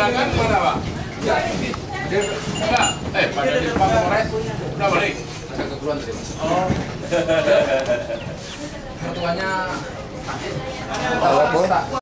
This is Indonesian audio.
Sedangkan mana Pak? Ya, enggak. Pada di Pak Polres udah balik. Saya keturunan tadi. Oh. Ketuanya